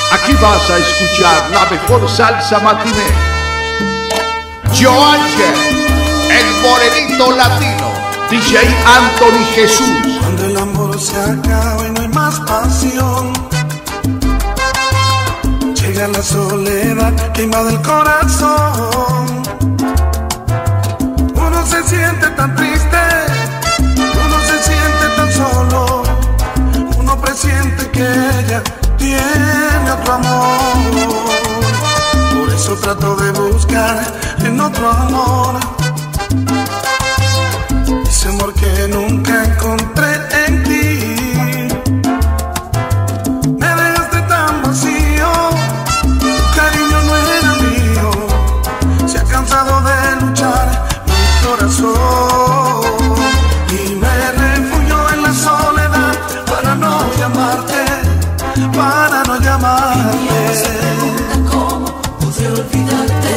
Aquí vas a escuchar la mejor salsa matiné. Joángel, el morenito latino, DJ Anthony Jesús. Cuando el amor se acaba y no hay más pasión, llega la soledad que invade el corazón. Uno se siente tan triste, uno se siente tan solo, uno presiente que ella tiene otro amor. Por eso trato de buscar en otro amor ese amor que nunca encontré en ti. Me dejaste tan vacío, tu cariño no era mío. Se ha cansado de luchar mi corazón y me refugio en la soledad para no llamarte, para no llamarte. Y se pregunta cómo pude olvidarte.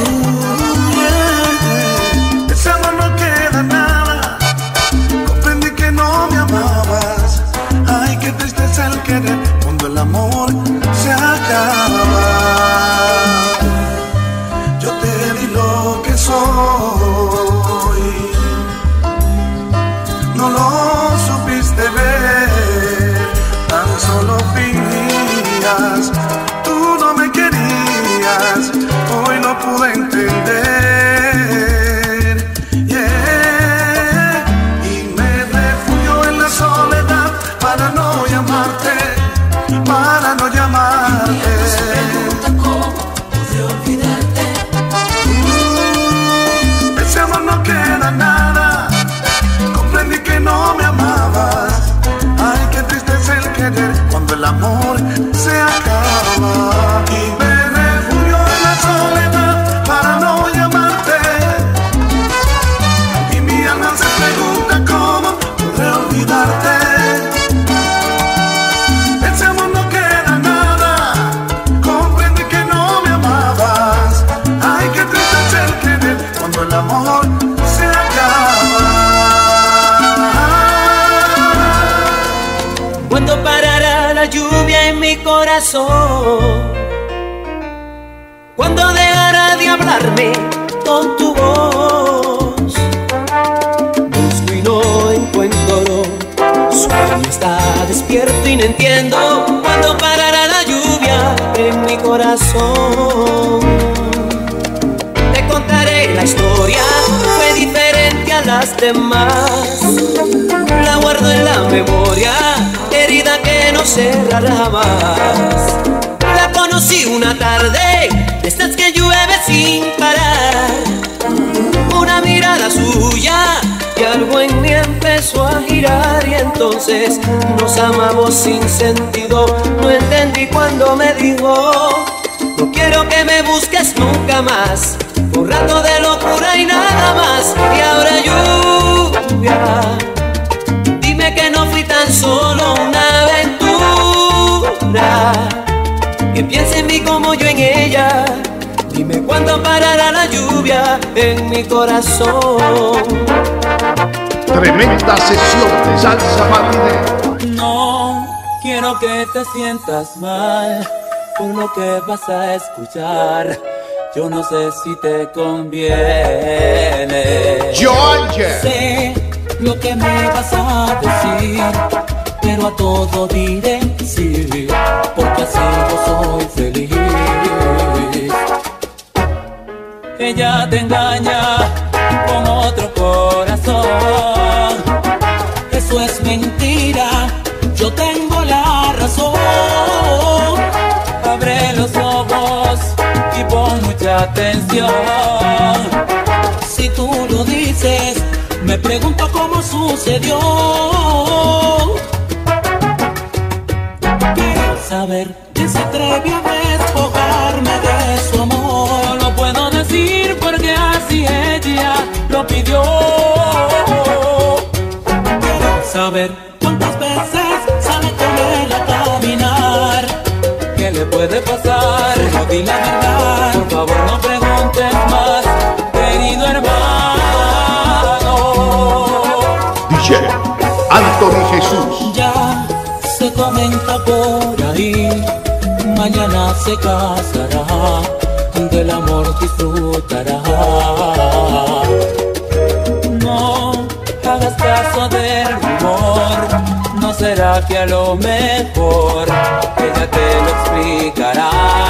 Ese amor no queda nada, comprendí que no me amabas. Ay, qué triste es el querer cuando el amor se acaba. Yo te di lo que soy, no lo supiste ver, tan solo fingías, tú no me querías, hoy lo pude entender. Yeah. Y me refugio en la soledad para no llamarte, para no llamarte. Y se pregunta cómo pude olvidarte. Ese amor no queda nada, comprendí que no me amabas. Ay, qué triste es el querer cuando el amor se acaba. Y me refugio en la soledad para no llamarte. Y mi alma se pregunta cómo podré olvidarte. Ese amor no queda nada, comprendí que no me amabas. Ay, qué triste es el querer cuando el amor se acaba. ¿Cuándo parará la lluvia en mi corazón? ¿Cuándo dejará de hablarme con tu voz? Busco y no encuentro, sueño está despierto y no entiendo. ¿Cuándo parará la lluvia en mi corazón? Te contaré la historia, fue diferente a las demás. La guardo en la memoria, herida que no cerrará más. La conocí una tarde, de estas que llueve sin parar. Una mirada suya y algo en mí empezó a girar. Y entonces nos amamos sin sentido. No entendí cuando me dijo: no quiero que me busques nunca más. Un rato de locura y nada más. Y ahora lluvia, dime que no fui tan solo una aventura. Que piense en mí como yo en ella. Dime cuándo parará la lluvia en mi corazón. Tremenda sesión de salsa matiné. No quiero que te sientas mal por lo que vas a escuchar. Yo no sé si te conviene. Joángel. Sé lo que me vas a decir, pero a todo diré sí, porque así yo soy feliz. Ella te engaña con otro corazón. Eso es mentira, yo tengo la razón. Abre los ojos y pon mucha atención. Si tú lo dices, me pregunto cómo sucedió. Quiero saber quién se atrevió a despojarme de su amor. No lo puedo decir porque así ella lo pidió. Quiero saber cuántas veces sale con él a caminar. ¿Qué le puede pasar? No di la verdad. Por favor no preguntes más, querido hermano. DJ Anthony Jesús. Ya se comenta por ahí mañana se casará, del amor disfrutará. No hagas caso del rumor, no será que a lo mejor ella te lo explicará.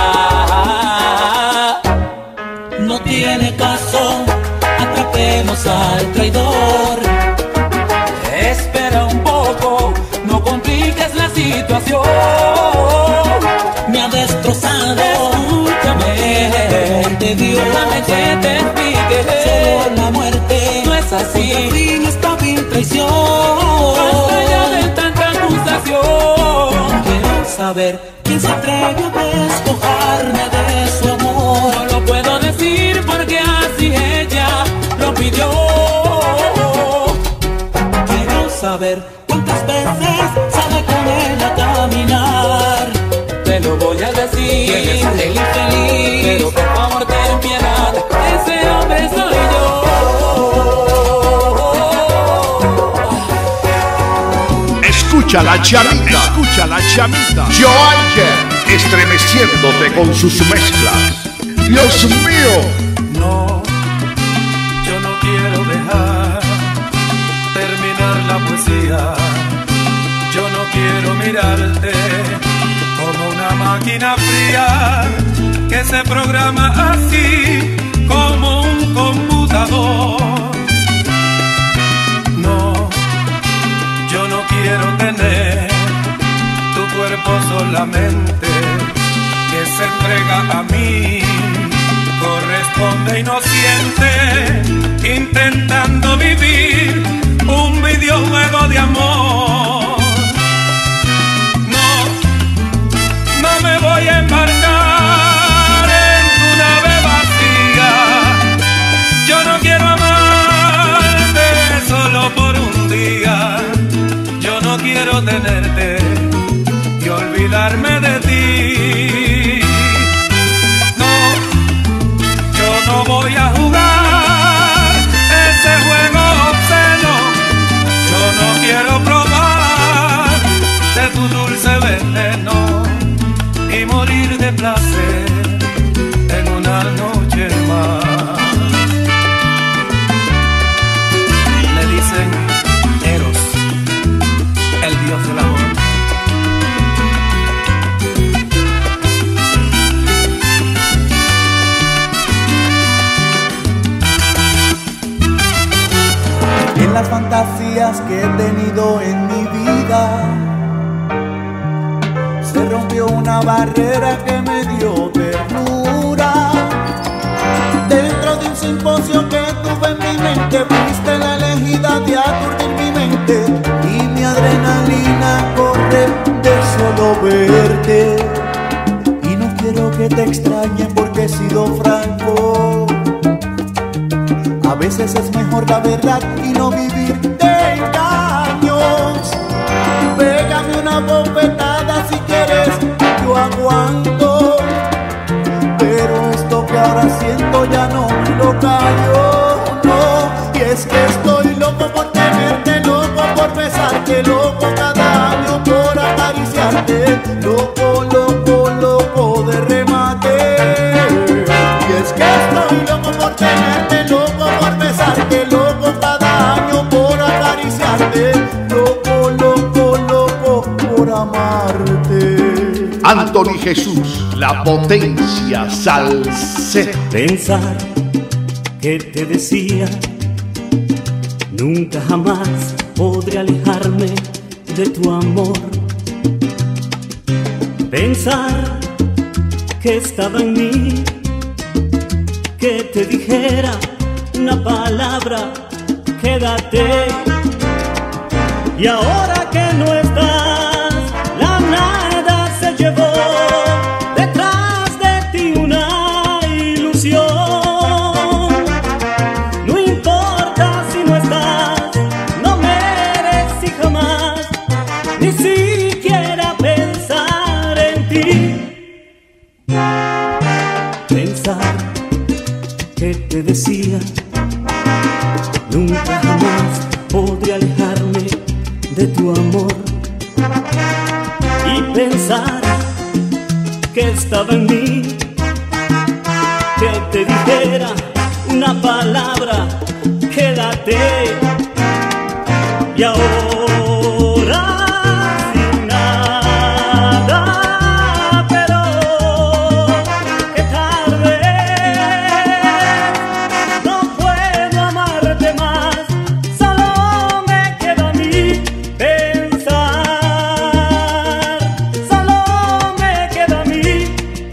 No tiene caso, atrapemos al traidor. Espera un poco, no compliques la situación. Me ha destrozado, escúchame, te dio déjame que te explique. Solo la muerte no es así, el fin está bien traición. Basta ya de tanta acusación. Quiero saber quién se atreve a despojarme de su amor. No lo puedo decir porque así ella lo pidió. Quiero saber cuántas veces sale con él a caminar. Te lo voy a decir, el infeliz, pero por favor ten piedad, ese hombre soy yo. Escucha la chamita, escucha la chamita. Joanger, estremeciéndote con sus mezclas. Dios mío. No, yo no quiero dejar terminar la poesía. Yo no quiero mirarte como una máquina fría que se programa así como un computador. No, yo no quiero tener tu cuerpo solamente que se entrega a mí. Corresponde inocente, intentando vivir un videojuego de amor. No me voy a embarcar en tu nave vacía. Yo no quiero amarte solo por un día. Yo no quiero tenerte y olvidarme de ti. No voy a jugar ese juego obsceno. Yo no quiero probar de tu dulce veneno y morir de placer en una noche más. Le dicen Eros, el dios del amor. En las fantasías que he tenido en mi vida se rompió una barrera que me dio ternura. Dentro de un simposio que tuve en mi mente, fuiste la elegida de aturdir mi mente y mi adrenalina corre de solo verte. Y no quiero que te extrañen porque he sido franco. A veces es mejor la verdad y no vivir de engaños. Pégame una bofetada si quieres, yo aguanto. Pero esto que ahora siento ya no me lo callo, no. Y es que estoy loco por tenerte, loco por besarte, loco cada año por acariciarte, loco, loco, loco de remate. Y es que estoy loco por tenerte, loco por besarte, loco cada año por acariciarte, loco, loco, loco por amarte. Anthony Jesús, la potencia salsera. Pensar que te decía nunca jamás podré alejarme de tu amor. Pensar que estaba en mí que te dijera una palabra, quédate. Y ahora que no estás, la nada se llevó detrás de ti una ilusión. No importa si no estás, no merecí jamás ni siquiera pensar en ti. Pensar que te decía nunca jamás podré alejarme de tu amor. Y pensar que estaba en mí, que te dijera una palabra, quédate. Y ahora sin nada, pero es tarde, no puedo amarte más, solo me queda a mí pensar, solo me queda a mí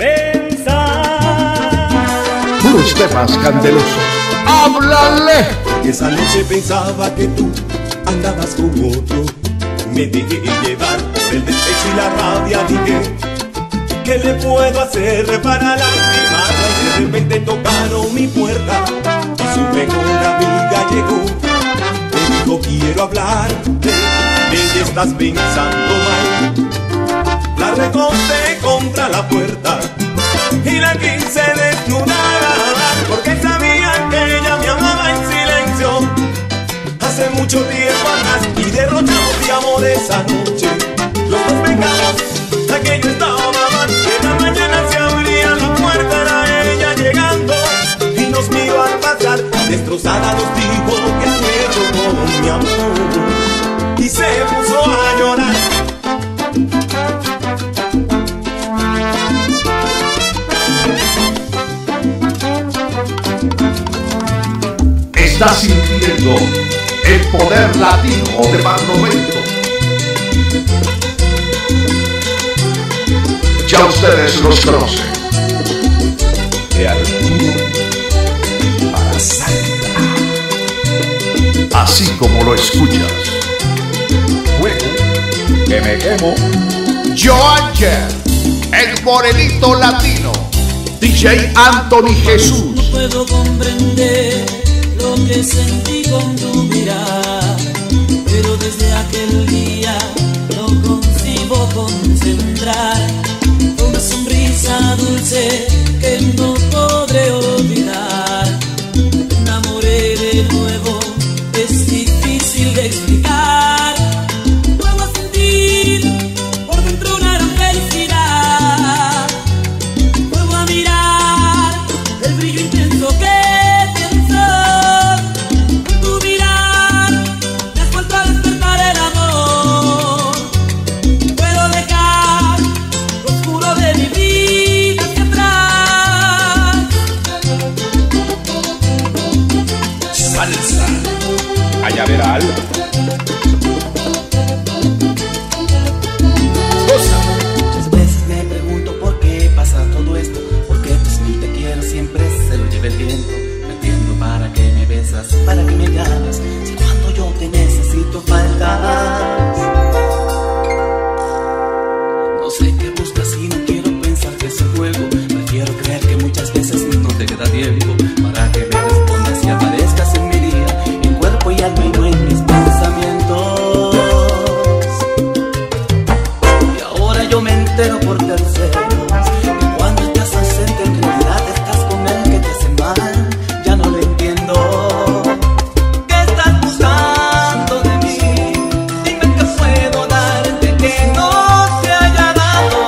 pensar. Puros temas candelosos. ¡Háblale! Esa noche pensaba que tú andabas con otro, me dejé llevar por el despecho y la rabia. Dije, ¿qué le puedo hacer para lastimarla? Y de repente tocaron mi puerta y su mejor amiga llegó. Me dijo, quiero hablarte, ¿qué estás pensando mal? La recosté contra la puerta y la quise desnudar, porque sabía que ella me amaba en silencio hace mucho tiempo atrás, y derrochamos de amor esa noche. Los dos pecamos, aquello estaba mal. En la mañana se abría la puerta, era ella llegando y nos miró al pasar. Destrozada nos dijo que han hecho con mi amor y se puso a llorar. Está sintiendo el poder latino de Barlovento. Ya ustedes los conocen. De Arturo para Sandra. Así como lo escuchas. Fuego, que me quemo. Joanger, el morenito latino. DJ Anthony Jesús. No puedo comprender lo que sentí con tu mirada, pero desde aquel día no consigo concentrar. Una sonrisa dulce que no podré olvidar. Me enamoré de nuevo, es difícil de explicar. Vuelvo a sentir por dentro una gran felicidad. Vuelvo a mirar el brillo intenso que Cañaveral. Muchas veces me pregunto por qué pasa todo esto, porque pues ni te quiero, siempre se lo lleva el viento. No entiendo para qué me besas, para qué me llamas, si cuando yo te necesito faltas. No sé qué buscas y no quiero pensar que es un juego. Prefiero creer que muchas veces no te queda tiempo para que me respondas y aparezcas en mi día, en cuerpo y alma y no en mis pensamientos. Y ahora yo me entero por terceros que cuando estás ausente en realidad estás con él que te hace mal. Ya no lo entiendo. ¿Qué estás buscando de mí? Dime qué puedo darte que no te haya dado.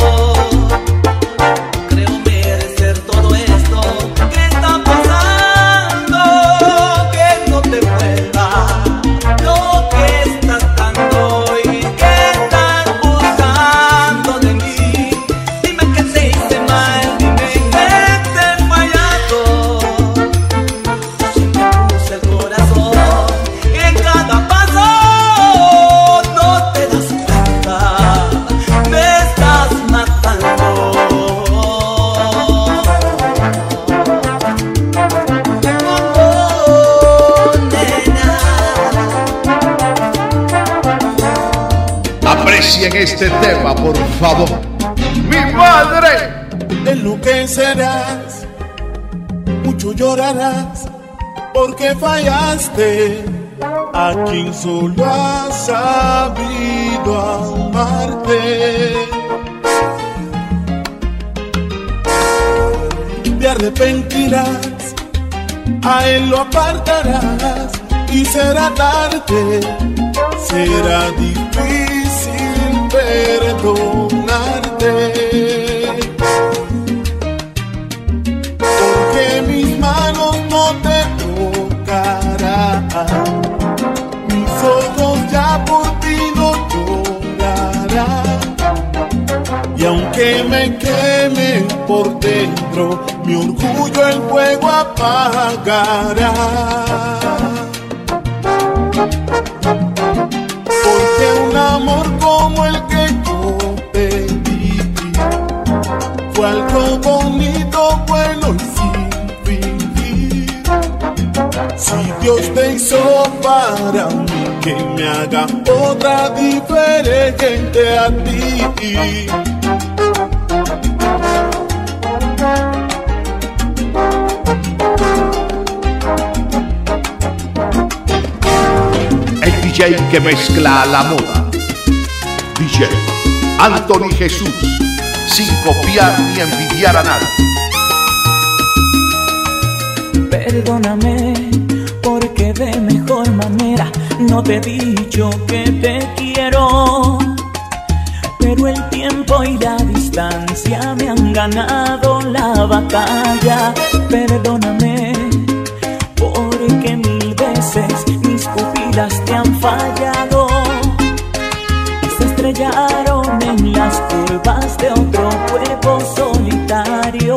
Creo merecer todo esto que está pasando, que no te vuelva lo que estás dando. ¿Y qué estás buscando de mí? Dime que te hice mal, dime que te he fallado. Siempre puse el corazón en cada paso, no te das cuenta, me estás matando. Aprecien este tema, por favor. ¡Mi madre! Enloquecerás, mucho llorarás, porque fallaste a quien solo ha sabido amarte. Te arrepentirás, a él lo apartarás y será tarde, será difícil perdonarte. me queme por dentro, mi orgullo el fuego apagará. Porque un amor como el que yo te di fue algo bonito, bueno y sin fingir. Si Dios te hizo para mí, que me haga otra diferente a ti. El DJ que mezcla la moda. DJ Anthony Jesús, sin copiar ni envidiar a nadie. Perdóname, porque de mejor manera no te he dicho que te quiero. Pero el tiempo y la distancia me han ganado la batalla. Perdóname, porque mil veces mis pupilas te han fallado y se estrellaron en las curvas de otro cuerpo solitario.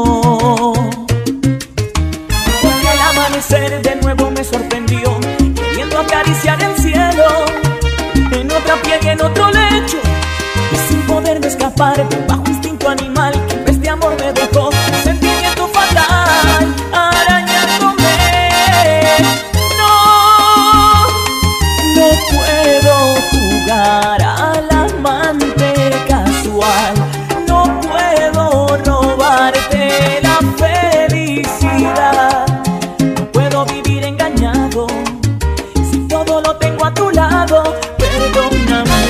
Porque el amanecer de nuevo me sorprendió, queriendo acariciar el cielo, en otra piel y en otro lecho, y sin poderme escapar del bajo instinto animal que en vez de amor me dejó un sentimiento fatal arañándome. No puedo jugar al amante casual, no puedo robarte la felicidad, no puedo vivir engañado si todo lo tengo a tu lado. Perdóname.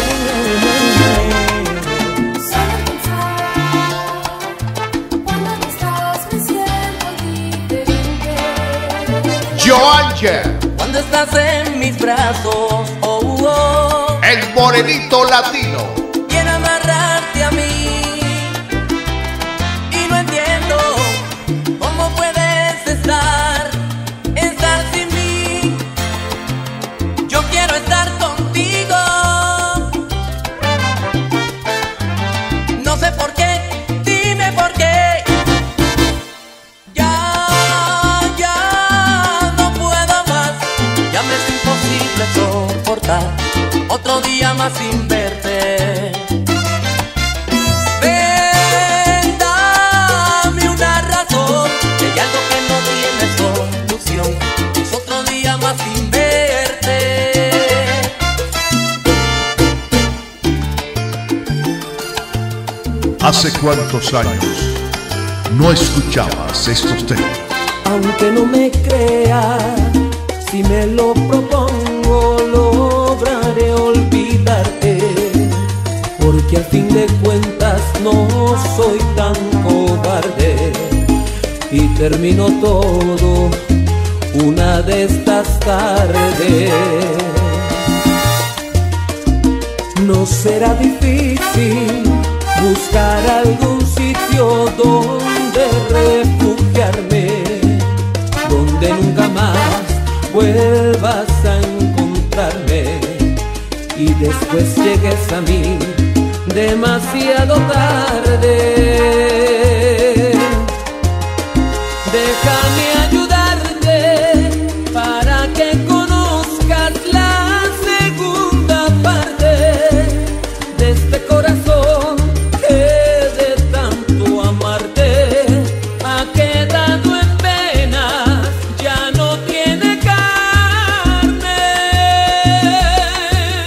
Joanger, Cuando estás en mis brazos, oh, oh, el morenito latino. quiero amarrarte a mí y no entiendo cómo puedes estar sin mí. Yo quiero estar contigo, no sé por qué, dime por qué. Soportar otro día más sin verte. Ven, dame una razón, si hay algo que no tiene solución, es otro día más sin verte. ¿Hace cuántos años no escuchabas estos temas? Aunque no me creas, si me lo propongo, lograré olvidarte, porque al fin de cuentas no soy tan cobarde y termino todo una de estas tardes. No será difícil buscar algún sitio donde refugiarme, donde nunca más vuelvas a encontrarme y después llegues a mí demasiado tarde. Déjame ayudarte para que conozcas la segunda parte de este corazón que de tanto amarte ha quedado en penas, ya no tiene carne.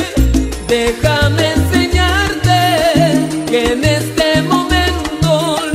Déjame enseñarte que en este momento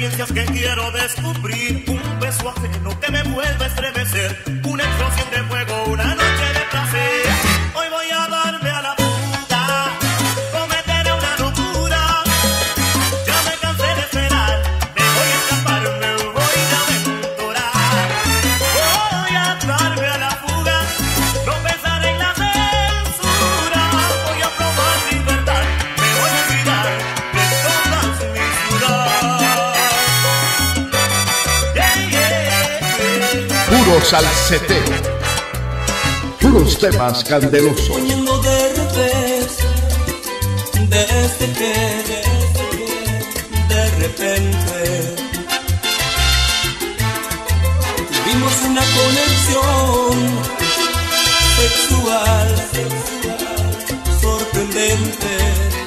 experiencias que quiero descubrir, un beso ajeno que me vuelve a estremecer, una explosión de fuego, una noche de placer. Hoy voy a darme a la fuga, cometeré una locura. Ya me cansé de esperar, me voy a escapar, me voy a aventurar. Voy a darme a la fuga, no pensaré en la censura. Voy a probar libertad, me voy a olvidar de todas mis dudas. Puro salseteo, puros temas candelosos. Poniendo de revés, desde que de repente tuvimos una conexión sexual sorprendente.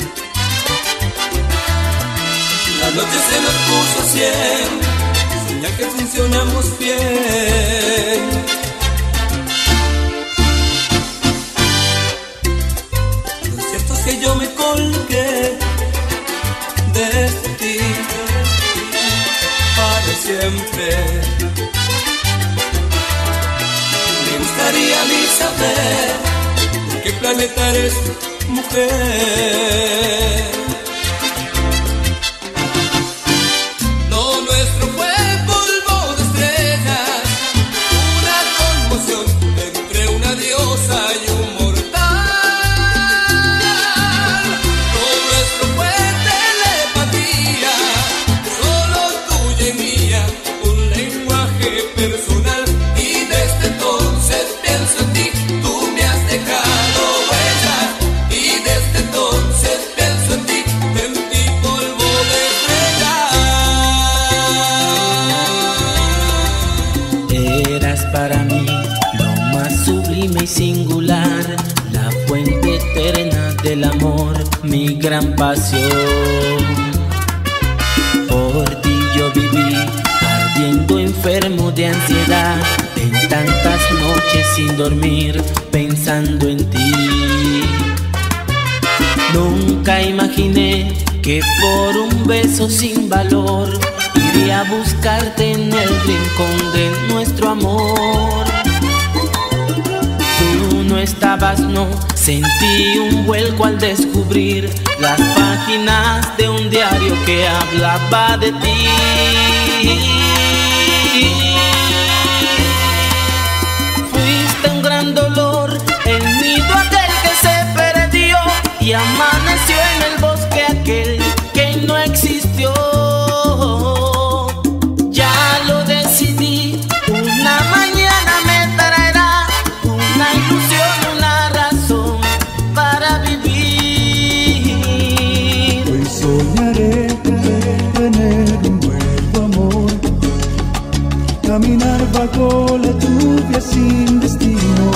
La noche se nos puso 100, señal que funcionamos bien. Lo cierto es que yo me colgué de ti para siempre. Me gustaría a mí saber de qué planeta eres, mujer. Lo nuestro fue polvo de estrellas, una conmoción entre una diosa y un mortal. Lo nuestro fue telepatía, solo tuya y mía, un lenguaje personal. Y desde entonces pienso en ti, tú me has dejado huellas. Y desde entonces pienso en ti polvo de estrellas. Eras para mí lo más sublime y singular, la fuente eterna del amor, mi gran pasión. Por ti yo viví, ardiendo enfermo de ansiedad, en tantas noches sin dormir, pensando en ti. Nunca imaginé que por un beso sin valor iría a buscarte en el rincón de nuestro amor. Tú no estabas, no, sentí un vuelco al descubrir las páginas de un diario que hablaba de ti. Fuiste un gran dolor, el nido aquel que se perdió y amaneció en el bosque aquel que no existió. Ya lo decidí, una mañana me traerá una ilusión, una razón para vivir. Hoy soñaré tener un nuevo amor, caminar bajo la lluvia sin destino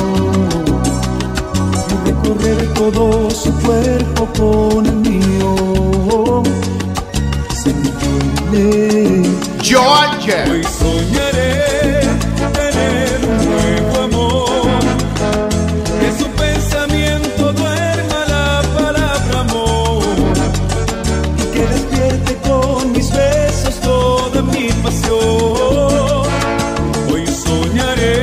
y recorrer todo su cuerpo con el mío. Sentirle. Joanger. Hoy soñaré tener un nuevo amor, que su pensamiento duerma la palabra amor y que despierte con mis besos toda mi pasión. Hoy soñaré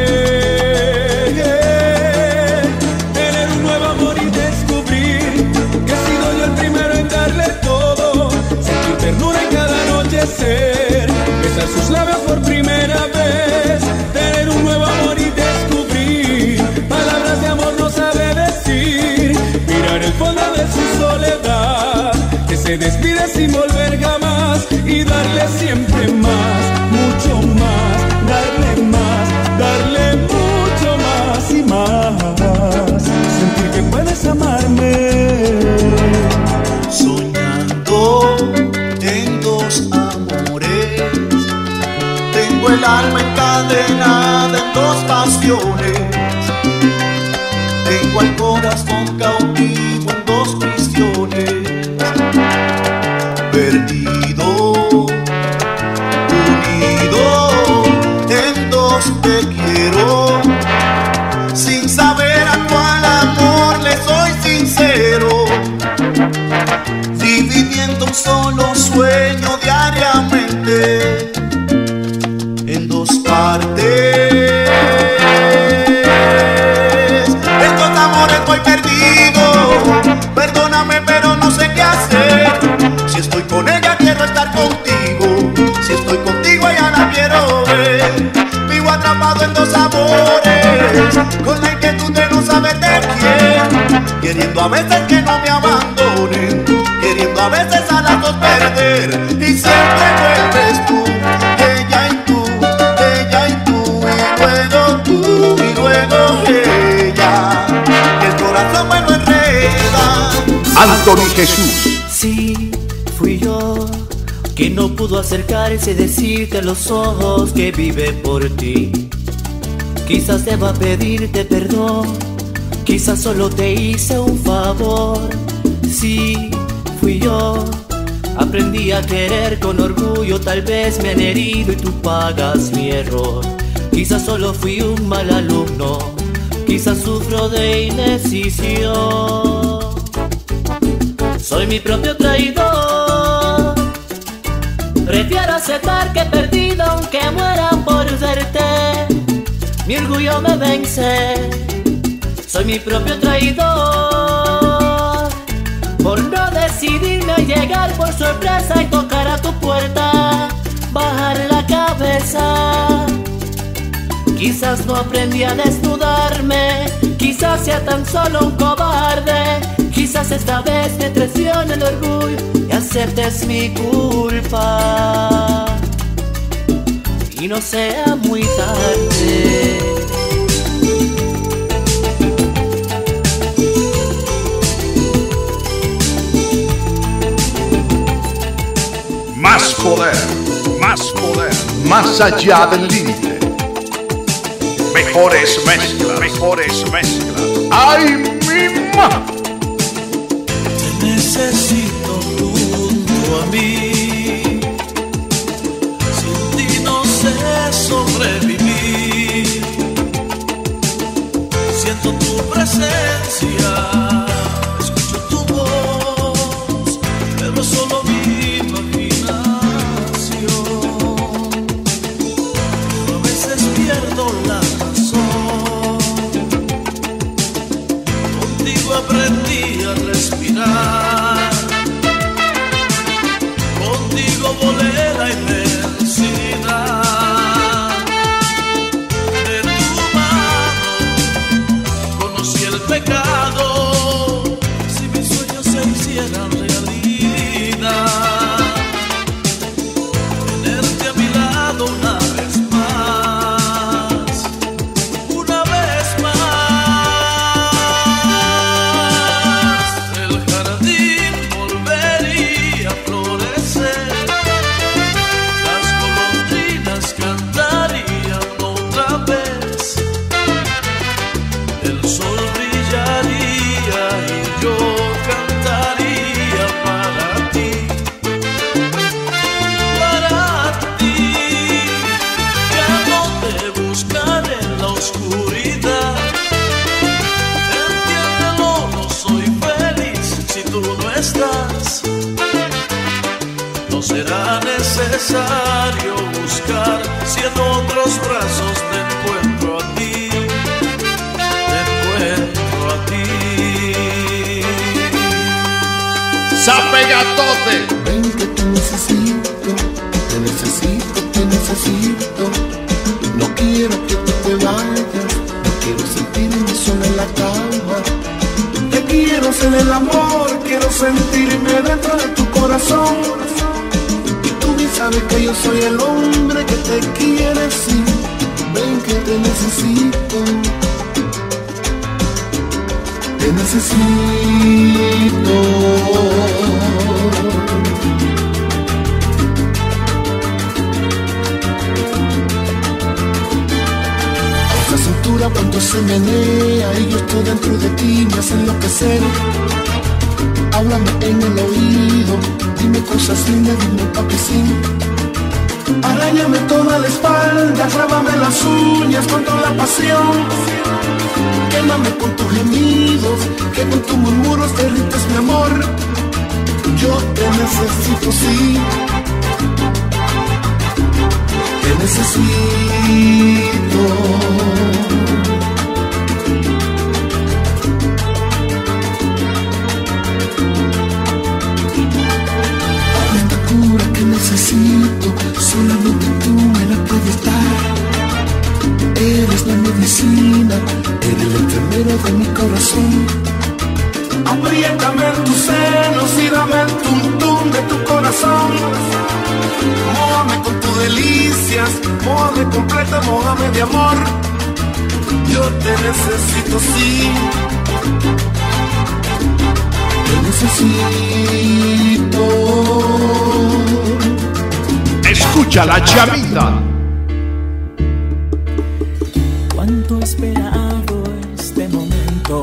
tener un nuevo amor y descubrir que he sido yo el primero en darle todo, sentir ternura en cada anochecer, besar sus labios por primera vez, tener un nuevo amor y descubrir palabras de amor no sabe decir, mirar el fondo de su soledad, que se despide sin volver jamás y darle siempre más, mucho más, darle mucho más y más, sentir que puedes amarme. Soñando en dos amores, tengo el alma encadenada en dos pasiones, tengo el corazón cautivo en dos prisiones, perdido, unido en dos te quiero, sin saber a cuál amor le soy sincero, dividiendo un solo sueño diariamente. en dos partes. Estos amores voy perdido, perdóname pero no sé qué hacer. Si estoy con ella quiero estar contigo, si estoy contigo ella la quiero ver. Vivo atrapado en dos amores, con la inquietud de no saber de quién, queriendo a veces que no me abandonen, queriendo a veces a las dos perder, y siempre vuelves tú, ella y tú, ella y tú, y luego tú, y luego ella, que el corazón me lo enreda. Anthony Jesús. Sí, fui yo quien no pudo acercarse y decirte a los ojos que vive por ti. Quizás deba pedirte perdón, quizás solo te hice un favor. Sí, fui yo, aprendí a querer con orgullo, tal vez me han herido y tú pagas mi error. Quizás solo fui un mal alumno, quizás sufro de indecisión. Soy mi propio traidor, prefiero aceptar que he perdido aunque muera por verte. Mi orgullo me vence, soy mi propio traidor, por no decidirme a llegar por sorpresa y tocar a tu puerta, bajar la cabeza. Quizás no aprendí a desnudarme, quizás sea tan solo un cobarde, quizás esta vez me traicione el orgullo y aceptes mi culpa y no sea muy tarde. Más poder, más allá del límite. Mejores mezclas. ¡Ay, mi mamá! Te necesito junto a mí. Sin ti no sé sobrevivir. Siento tu presencia, escucho tu voz, pero solo mi imaginación. Pero a veces pierdo la razón. Contigo aprendí a respirar, contigo volé la inmensidad. De tu mano conocí el pecado, si mis sueños se hicieran realidad. Tenerte a mi lado una vez más, una vez más. El jardín volvería a florecer, las golondrinas cantarían otra vez, el sol brillaría y yo cantaría para ti, ya no te buscaré en la oscuridad. Entiéndelo, no soy feliz si tú no estás. No será necesario buscar si en otros brazos te encuentro a ti, te encuentro a ti. ¡Zapegatote! Ven que te necesito, te necesito, te necesito. No quiero que tú te vayas, no quiero sentirme solo en la cama. Te quiero ser el amor, quiero sentirme dentro de tu corazón. Y tú bien sabes que yo soy el hombre que te quiere, sí. Ven que te necesito, te necesito. Esa cintura cuando se menea y yo estoy dentro de ti me hace enloquecer. Háblame en el oído, dime cosas lindas, dime pa' que sí. Aráñame toda la espalda, clávame las uñas con toda la pasión. Quémame con tus gemidos, que con tus murmuros derrites mi amor. Yo te necesito, sí. te necesito. Esta cura que necesito, solamente tú me la puedes dar. Eres la medicina, eres la enfermera de mi corazón. Apriétame en tus senos y dame el tum-tum de tu corazón. Mójame con tus delicias, mójame completa, mójame de amor. Yo te necesito, sí. Te necesito. Escucha la chamita. Cuánto he esperado este momento.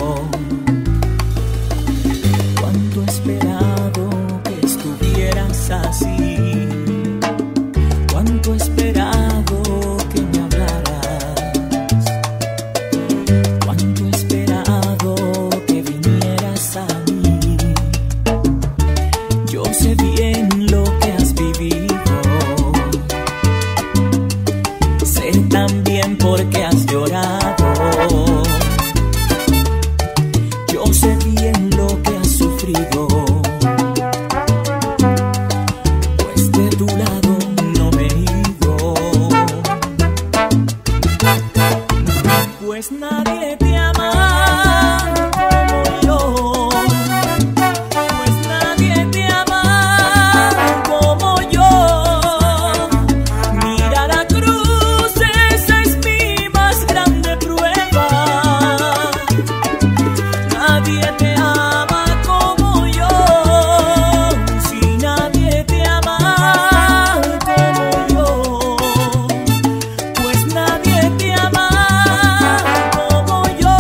Cuánto he esperado que estuvieras así. Cuánto he esperado que me hablaras. Cuánto he esperado que vinieras a mí. Yo sé bien lo que has vivido. Sé también por qué has llorado. Yo sé bien lo que has sufrido. Pues de tu lado no me he ido. Pues nadie te ama como yo. Pues nadie te ama como yo. Mira la cruz, esa es mi más grande prueba. Nadie te ama como yo. Si nadie te ama como yo, pues nadie te ama como yo.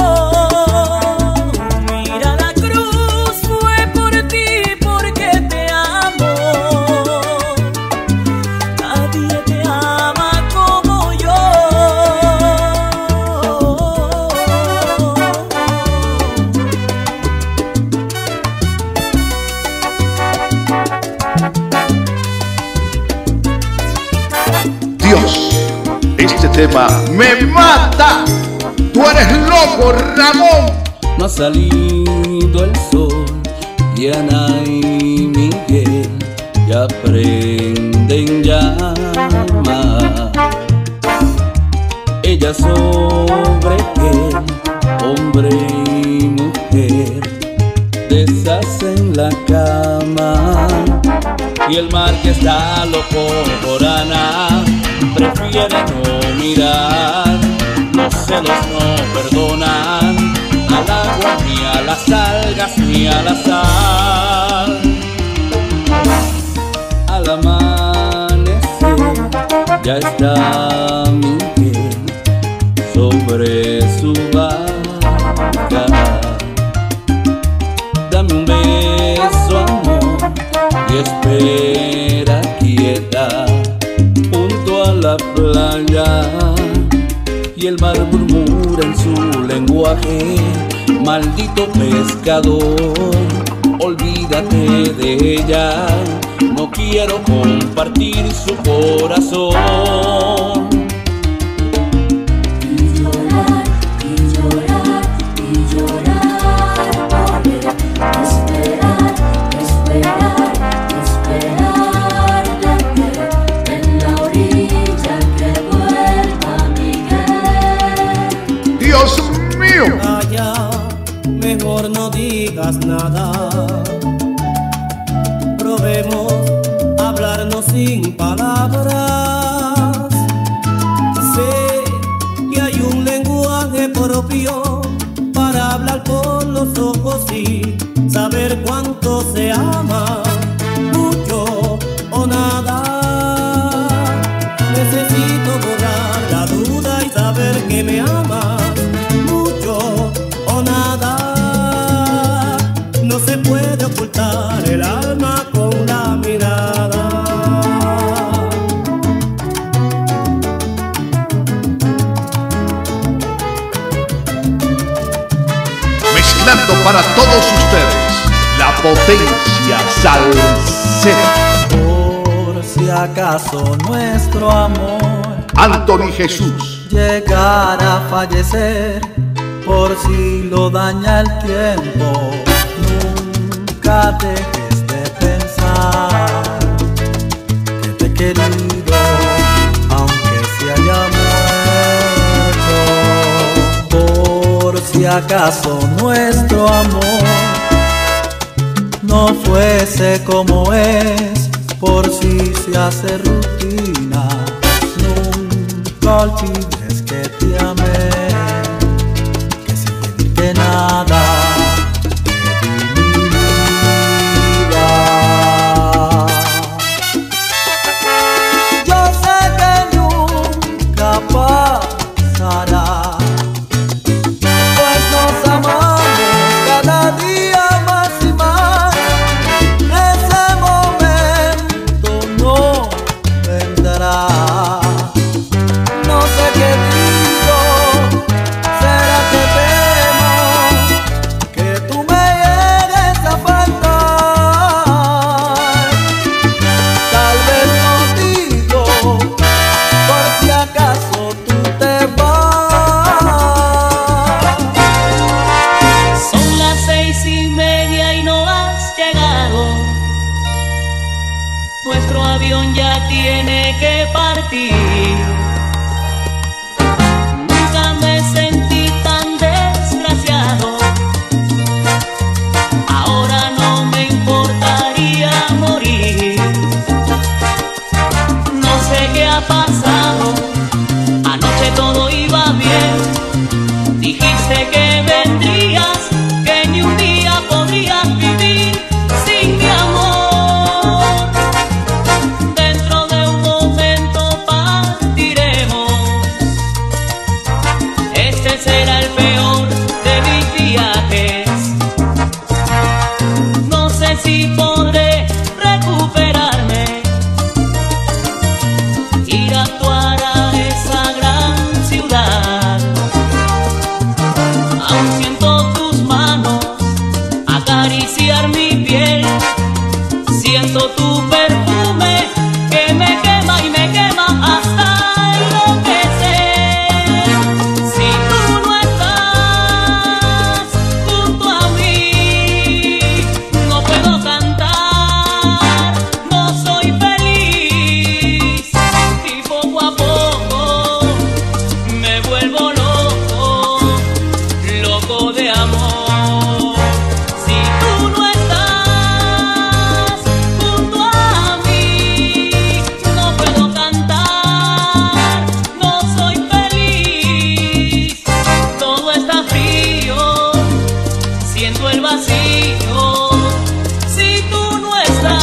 Mira la cruz, fue por ti porque te amo. Nadie te ama como yo. Dios, este tema me mata. Tú eres loco, Ramón. No ha salido el sol y Ana y Miguel ya prenden llama. Ella sobre él, hombre y mujer, deshacen la cama. Y el mar que está loco por Ana prefiere no mirar. Los celos no perdonan al agua, ni a las algas, ni a la sal. Al amanecer ya está Miguel sobre su barca. Dame un beso, amor, y espera quieta junto a la playa. Y el mar murmura en su lenguaje: maldito pescador, olvídate de ella, no quiero compartir su corazón. Y llorar, y llorar, y llorar, poder esperar, esperar, esperar de en la orilla que vuelva Miguel. Dios mío. Calla, mejor no digas nada. Probemos hablarnos sin palabras. Sé que hay un lenguaje propio para hablar con los ojos y saber cuánto se ama, mucho o nada. Necesito borrar la duda y saber que me amas, mucho o nada. No se puede ocultar el alma con la mirada. Mezclando para todos ustedes la potencia salsera. Por si acaso nuestro amor Anthony Jesús. Llegar a fallecer por si lo daña el tiempo. Nunca dejes de pensar que te he querido, aunque se haya muerto. Por si acaso nuestro amor no fuese como es, por si se hace rutina, nunca olvides que te amé, que sin pedirte nada te di mi vida. Yo sé que nunca pasará, pues nos amamos cada día más y más. Ese momento no vendrá. No sé qué digo, será que temo que tú me llegues a faltar. Tal vez no digo, por si acaso tú te vas. Son las 6:30 y no has llegado. Nuestro avión ya tiene que partir. Nunca me sentí tan desgraciado. Ahora no me importaría morir. No sé qué ha pasado. Anoche todo iba bien. Dijiste que vendrías, que ni un día podrías vivir sin mi amor. Dentro de un momento partiremos. Este será el peor de mis viajes. No sé si podré recuperarme, ir a actuar a esa gran ciudad. Aún siento tus manos acariciar mi piel. Siento tu perfume que me quema y me quema hasta enloquecer. Si tú no estás junto a mí, no puedo cantar, no soy feliz. Y poco a poco me vuelvo loco, loco de amor. Si tú no estás junto a mí, no puedo cantar, no soy feliz. Todo está frío, siento el vacío. Si tú no estás.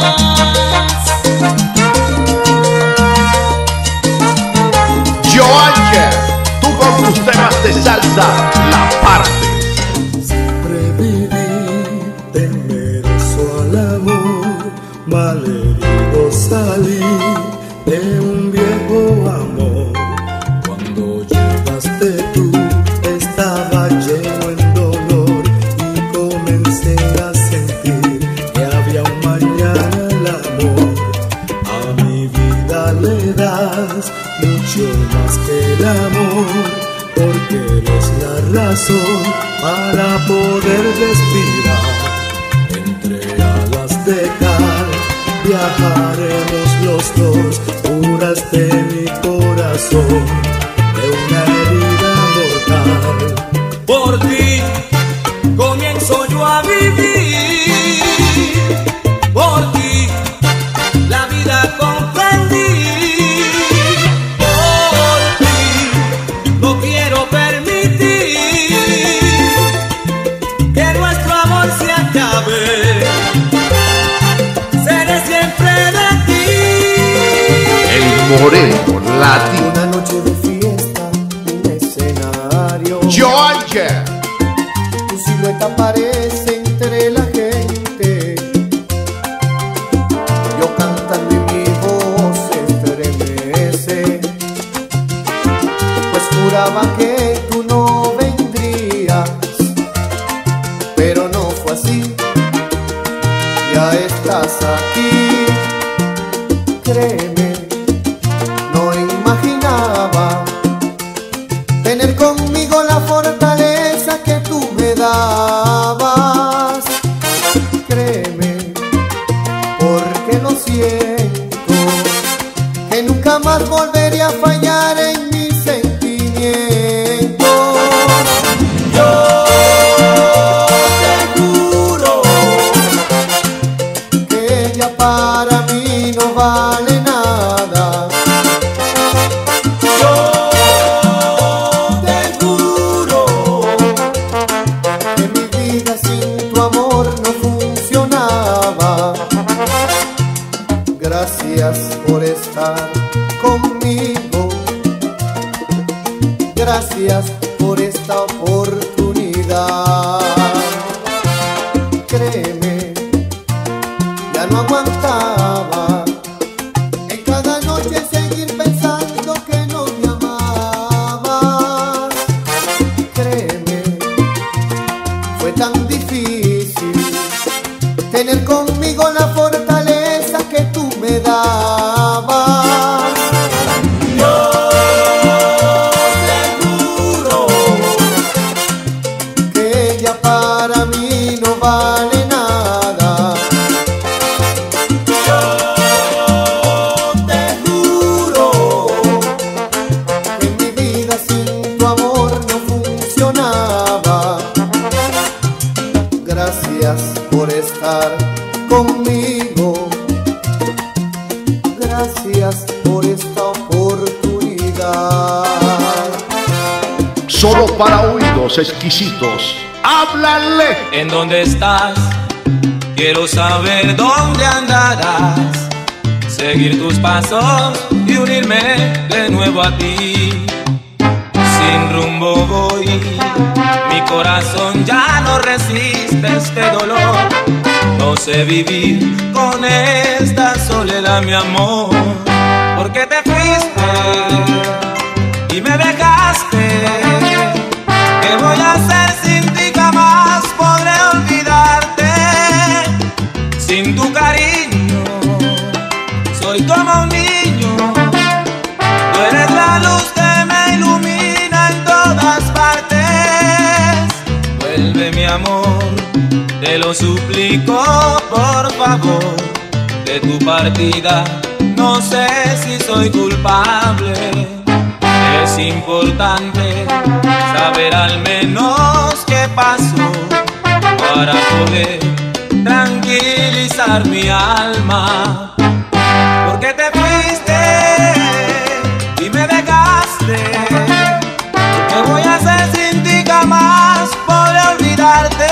Joanger, tú con tus temas de salsa, la parte. Siempre viví temeroso al amor, malherido salí de un viejo amor. Cuando llegaste tú estaba lleno en dolor y comencé a sentir que había un mañana. El amor a mi vida le das mucho más que el amor, porque eres la razón para poder respirar. Entre alas de cal viajaremos los dos, curaste mi corazón de una herida mortal. Por ti comienzo yo a vivir, por ti la vida comprendí. Por ti no quiero permitir que nuestro amor se acabe. Seré siempre de ti. El moreno latino. Una noche de fiesta, un escenario. Joanger, Tu silueta aparece entre la gente. Yo cantando y mi voz se estremece, pues juraba que tú no vendrías, pero no fue así. Ya estás aquí, créeme, no imaginaba tener conmigo la fortaleza que tú me dabas. Créeme, porque lo siento, que nunca más volveré a fallar en mis sentimientos. Yo te juro que ella para mí no vale nada. Yo te juro que mi vida sin tu amor no funcionaba. Gracias por estar conmigo. Gracias por esta oportunidad. Créeme, ya no aguantaba en cada noche seguir pensando que no me amabas. Créeme, fue tan difícil tener conmigo la fortaleza que tú me dabas. Yo te juro que ella para mí no vale nada. Yo te juro que mi vida sin tu amor no funcionaba. Gracias por estar conmigo. Gracias por esta oportunidad. Solo para oídos exquisitos. ¡Háblale! ¿En dónde estás? Quiero saber dónde andarás. Seguir tus pasos y unirme de nuevo a ti. Sin rumbo voy, mi corazón ya no resiste este dolor. No sé vivir con esta soledad, mi amor. Porque te fuiste y me dejaste. ¿Qué voy a hacer sin ti? Jamás podré olvidarte. Sin tu cariño soy como un niño. Tú eres la luz que me ilumina en todas partes. Vuelve, mi amor, te lo suplico, por favor. De tu partida no sé si soy culpable. Es importante saber al menos qué pasó para poder tranquilizar mi alma. Porque te fuiste y me dejaste. ¿Qué voy a hacer sin ti? Jamás podré olvidarte.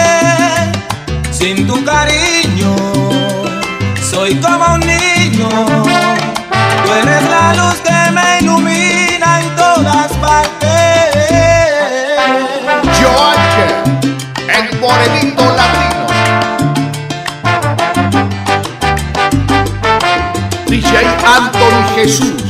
Sin tu cariño soy como un niño. Tú eres la luz que me ilumina en todas partes. Joache, el morenito latino. DJ Anthony Jesús.